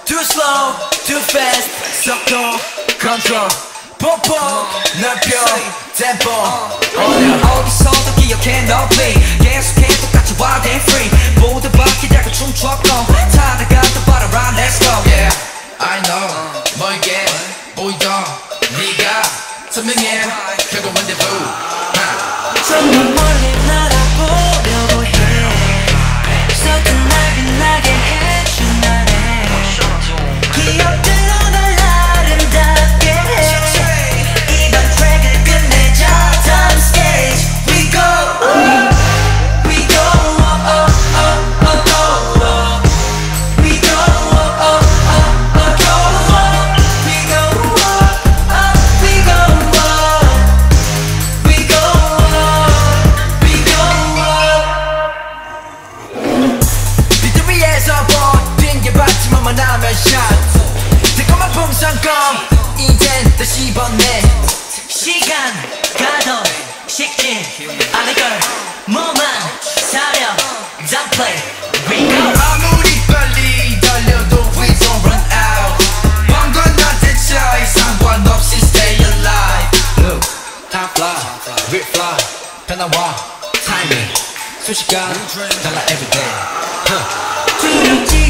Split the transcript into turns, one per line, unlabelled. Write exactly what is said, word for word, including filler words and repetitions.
Too slow, too fast, 속도, control, 폭폭, 넓혀, tempo 어디서도 기억해 높이 계속해 똑같이 wild and free 모두 바뀌자고 춤췄고 타다가 또 바라라 let's go
Yeah, I know 멀게 보이던 네가 선명해 결국 rendezvous
정말 멀리 날아보려고 해 서툰 날 빛나게 해준 날에 기억들로 널 아름답게 해 이번 트랙을 끝내자 Time stage We go We go oh, oh, oh, oh, oh, oh. We go oh, oh, oh, oh, oh. We go oh, oh, we go oh. We go oh, we go oh. 니들 위해서 버틴 게 봤지만 하면 샷 달콤한 풍선껌 이젠 다시 번내 시간 가도 식지 않을 걸 몸만 사려 Don't play We go
아무리 빨리 달려도 we don't run out 밤과 낮의 차이 상관없이 stay alive Look, time fly, we fly 변화와 timing 순식간 달라 everyday huh.
두렵지